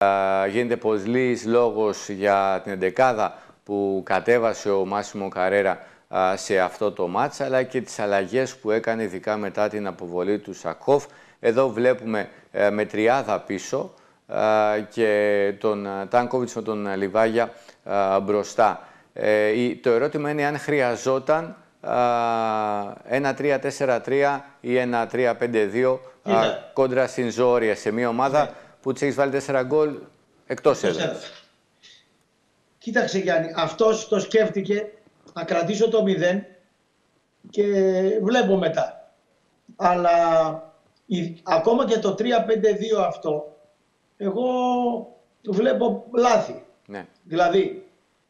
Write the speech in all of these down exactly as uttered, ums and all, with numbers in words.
Γίνεται πολύς λόγος για την εντεκάδα που κατέβασε ο Μάσιμο Καρέρα σε αυτό το μάτς, αλλά και τις αλλαγές που έκανε ειδικά μετά την αποβολή του Σακόφ. Εδώ βλέπουμε με τριάδα πίσω και τον Τάνκοβιτς με τον Λιβάγια μπροστά. Το ερώτημα είναι αν χρειαζόταν ένα τρία τέσσερα τρία ή ένα τρία πέντε δύο κόντρα στην Ζόρια σε μια ομάδα ναι. που της έχεις βάλει τέσσερα γκολ εκτός έδρας. Κοίταξε Γιάννη, αυτός το σκέφτηκε να κρατήσω το μηδέν και βλέπω μετά. Αλλά η, ακόμα και το τρία πέντε δύο αυτό, εγώ βλέπω λάθη. Ναι. Δηλαδή,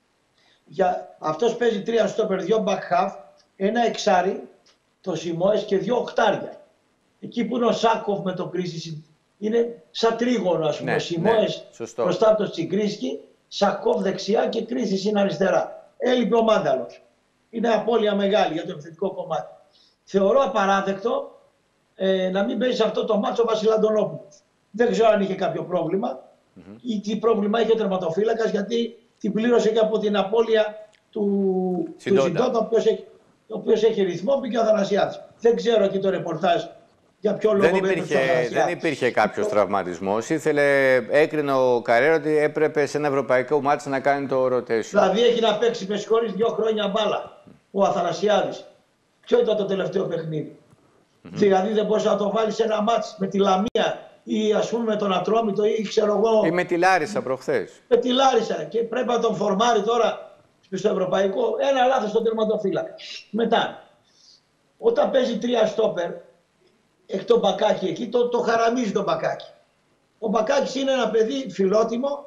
για, αυτός παίζει τρία στόπερ, δύο back half, ένα εξάρι, το Σιμόες και δύο οχτάρια. Εκεί που είναι ο Σάκοφ με το Κρίσι, είναι σαν τρίγωνο, ας πούμε. Ναι, ο Σιμόες ναι, μπροστά από το Τσιγκρίσκι, Σάκοφ δεξιά και Κρίσι είναι αριστερά. Έλειπε ο Μάνταλος. Είναι απώλεια μεγάλη για το επιθετικό κομμάτι. Θεωρώ απαράδεκτο ε, να μην παίζει σε αυτό το μάτσο ο Βασιλαντονόπουλος. Δεν ξέρω αν είχε κάποιο πρόβλημα mm-hmm. ή τι πρόβλημα είχε ο τερματοφύλακας, γιατί την πλήρωσε και από την απώλεια του Συντόντα, ο οποίος έχει, ο οποίος έχει ρυθμό, πήγε ο Αθανασιάδης. Δεν ξέρω εκεί το ρεπορτάζ για ποιο λόγο δεν υπήρχε, δεν υπήρχε κάποιος τραυματισμός. Ήθελε, έκρινε ο Καρέρα ότι έπρεπε σε ένα ευρωπαϊκό μάτσο να κάνει το rotation. Δηλαδή έχει να παίξει με συγχωρείς δύο χρόνια μπάλα ο Αθανασιάδης. Ποιο ήταν το τελευταίο παιχνίδι? Mm-hmm. Δηλαδή δεν μπορούσε να το βάλει σε ένα μάτς με τη Λαμία ή ας πούμε με τον Ατρόμητο ή ξέρω εγώ. Ή με τη Λάρισα προχθές. Με τη Λάρισα και πρέπει να τον φορμάρει τώρα στο ευρωπαϊκό. Ένα λάθος στον τερματοφύλακα. Μετά, όταν παίζει τρία στόπερ, έχει το Μπακάκι εκεί, το, το χαραμίζει το Μπακάκι. Ο Μπακάκης είναι ένα παιδί φιλότιμο.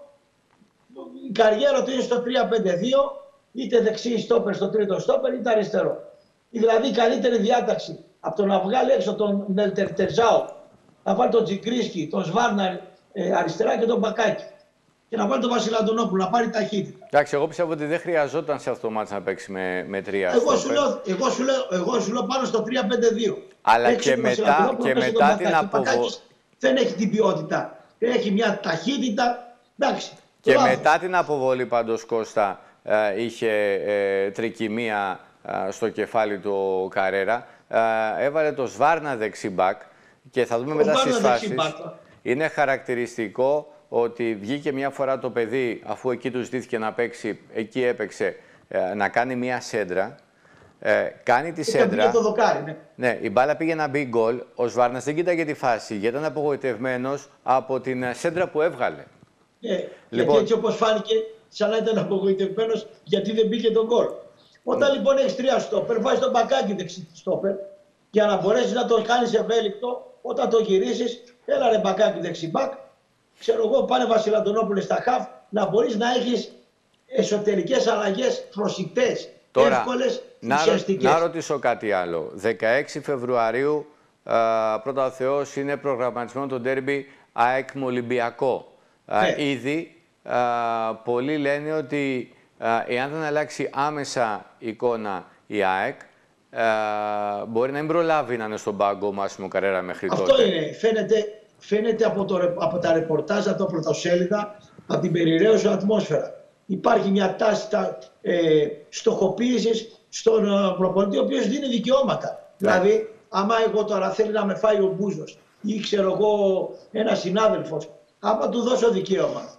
Η καριέρα του είναι στο τρία πέντε δύο, είτε δεξί στόπερ στο τρίτο στόπερ, είτε αριστερό. Δηλαδή η καλύτερη διάταξη από το να βγάλει έξω τον Νελτερτεζάο, να βάλει τον Τζιγκρίσκι, τον Σβάρνα ε, αριστερά και τον Μπακάκι. Και να βάλει τον Βασιλαντονόπουλο, να πάρει ταχύτητα. Εντάξει, εγώ πιστεύω ότι δεν χρειαζόταν σε αυτό το μάτι να παίξει με, με τρία. Εγώ σου, λέω, εγώ, σου λέω, εγώ σου λέω πάνω στο τρία πέντε δύο. Αλλά έξω και μετά, και μετά την αποβολή. Δεν έχει την ποιότητα. Έχει μια ταχύτητα. Εντάξει. Και λάθος. Μετά την αποβολή πάντως Κώστα ε, είχε ε, τρικυμία ε, στο κεφάλι του ο Καρέρα. Ε, έβαλε το Σβάρνα δεξιμπάκ και θα δούμε ο μετά στις φάσεις. Είναι χαρακτηριστικό ότι βγήκε μια φορά το παιδί, αφού εκεί του ζητήθηκε να παίξει, εκεί έπαιξε, ε, να κάνει μια σέντρα. Ε, κάνει τη σέντρα. Το δοκάρι, ναι. Ναι, η μπάλα πήγε να μπει γκολ. Ο Σβάρνας δεν κοίταγε τη φάση γιατί ήταν απογοητευμένος από την σέντρα που έβγαλε. Ναι, λοιπόν, γιατί έτσι όπως φάνηκε, σαν να ήταν απογοητευμένος γιατί δεν μπήκε τον γκολ. Όταν mm. λοιπόν έχεις τρία στόπερ, βάζεις τον Μπακάκι δεξί στόπερ για να μπορέσεις να το κάνεις ευέλικτο. Όταν το γυρίσεις, έλα ρε Μπακάκι δεξιμπάκ. Ξέρω εγώ, πάνε Βασιλαντονόπουλε στα χαφ, να μπορείς να έχεις εσωτερικές αλλαγές προσιτές, τώρα, εύκολες, να, να ρωτήσω κάτι άλλο. δεκαέξι Φεβρουαρίου, α, πρώτα ο Θεός, είναι προγραμματισμένο το ντέρμπι ΑΕΚ με Ολυμπιακό. Ναι. Α, ήδη α, πολλοί λένε ότι α, εάν δεν αλλάξει άμεσα εικόνα η ΑΕΚ, α, μπορεί να μην προλάβει να είναι στον πάγκο ο Μάσιμο Καρέρα μέχρι αυτό τότε. Αυτό είναι. Φαίνεται... Φαίνεται από, το, από τα ρεπορτάζ, από τα πρωτοσέλιδα, από την περιραίωση ατμόσφαιρα. Υπάρχει μια τάση τα, ε, στοχοποίησης στον ε, προπονητή, ο οποίος δίνει δικαιώματα. Yeah. Δηλαδή, άμα εγώ τώρα θέλει να με φάει ο Μπούζος ή ξέρω εγώ ένας συνάδελφος, άμα του δώσω δικαίωμα,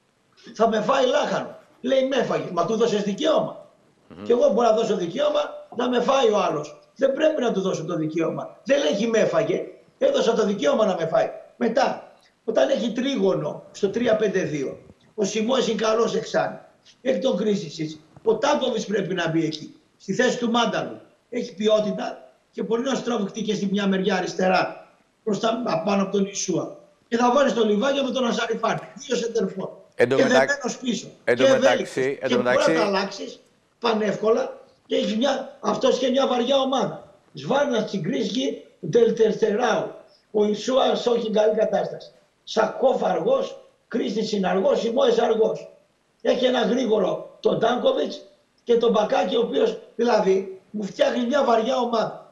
θα με φάει λάχανο. Λέει με έφαγε, μα του δώσες δικαίωμα. Mm-hmm. Και εγώ μπορώ να δώσω δικαίωμα να με φάει ο άλλος. Δεν πρέπει να του δώσω το δικαίωμα. Δεν λέει με έφαγε, έδωσα το δικαίωμα να με φάει. Μετά, όταν έχει τρίγωνο στο τρία πέντε δύο, ο Σιμόες είναι καλός εξάρι. Έχει τον Κρίσισιτς. Ο Τάνκοβιτς πρέπει να μπει εκεί, στη θέση του Μάνταλου. Έχει ποιότητα και μπορεί να στραβηχτεί και στη μια μεριά αριστερά, μπροστά πάνω από τον Ισούα. Και θα βάλει το Λιβάγια με τον Αζαριφάρη. Δύο σεντερφόρ. Και δεμένος πίσω. Εν τω μεταξύ, και μπορεί να τα αλλάξει πανεύκολα και έχει μια, αυτός και μια βαριά ομάδα. Σβάρνα, Τσιγκρίσκι, Τελτερτεράου. Ο Ισούας όχι καλή κατάσταση. Σακόφ αργός, Κρίστης είναι αργός, Σιμόες αργός. Έχει ένα γρήγορο τον Τάνκοβιτς και τον Μπακάκι, ο οποίος δηλαδή μου φτιάχνει μια βαριά ομάδα.